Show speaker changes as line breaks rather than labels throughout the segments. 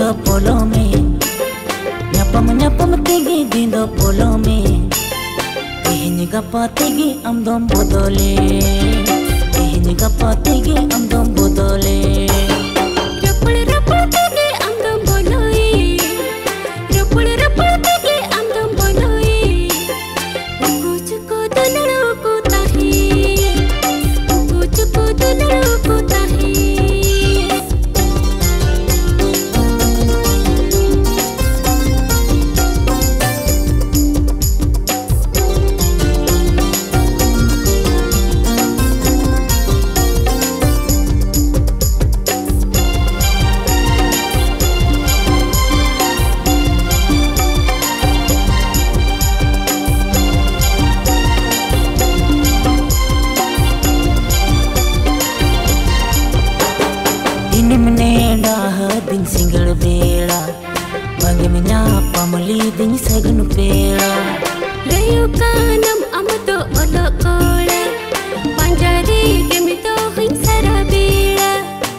polo me nyapam tegi dindo polo me tehni gapa tegi amdom bodole tehni gapa tegi amdom bodole
rapul tegi amdom boloi rapul tegi amdom boloi kuch ko dunalo ko tahi kuch ko dunalo ko tahi
दिन single बेड़ा बंगे में न्यापा मली दिन सगन पेड़ा
रयु कानम अमतो ओलो कोड़ा पंजारी केमितो हिंसरा बेड़ा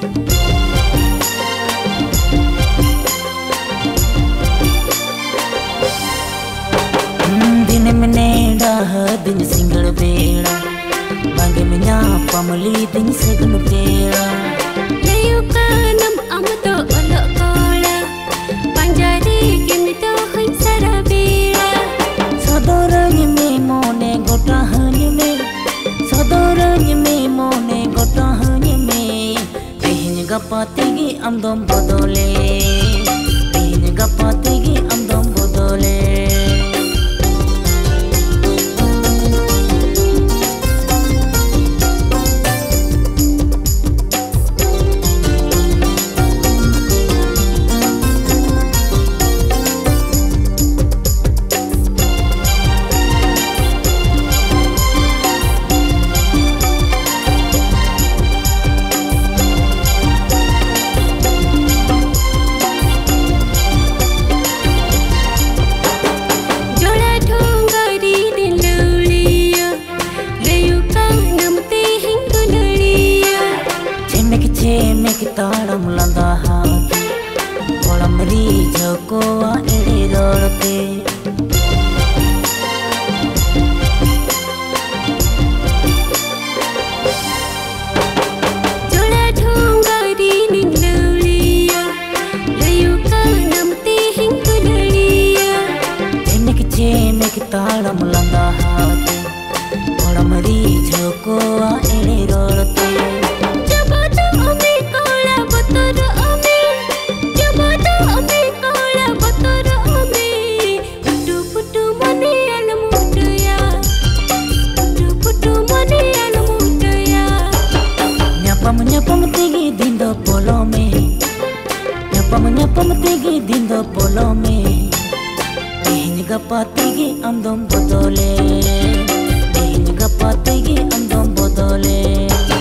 दिन में नेड़ा दिन सिंगल बेड़ा बंगे में न्यापा मली दिन सगन पेड़ा
रयु कानम अमतो ओलो कोड़ा पंजारी केमितो हिंसरा बेड़ा
सदोरंग में मोने गोटा हनी में सदोरंग में मोने गोटा हनी में tehni gapa tegi amdom bodole tehni gapa tegi amdom bodole ताड़म लंदा हाथी कोलम रीझ को एड़े रोड़ते
जोड़ा ढोंगारी निंदलिया रयु कानमते हिंगुलिया
चेमेक ताड़म लंदा हाथी कोलम रीझ को एड़े रोड़ते nyapam tegi dindo polo me nyapam tegi dindo polo me tehni gapa tegi amdom bodole tehni gapa tegi amdom bodole